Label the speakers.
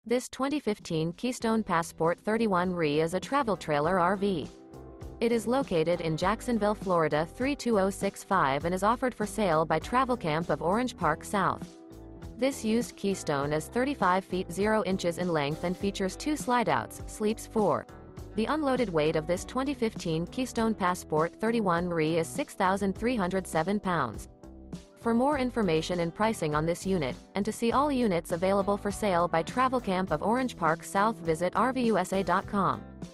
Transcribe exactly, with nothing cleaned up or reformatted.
Speaker 1: This twenty fifteen Keystone Passport thirty-one R E is a travel trailer R V. It is located in Jacksonville, Florida three two zero six five and is offered for sale by Travelcamp of Orange Park South. This used Keystone is thirty-five feet zero inches in length and features two slideouts, sleeps four. The unloaded weight of this twenty fifteen Keystone Passport thirty-one R E is six thousand three hundred seven pounds. For more information and pricing on this unit, and to see all units available for sale by Travelcamp of Orange Park South, visit R V U S A dot com.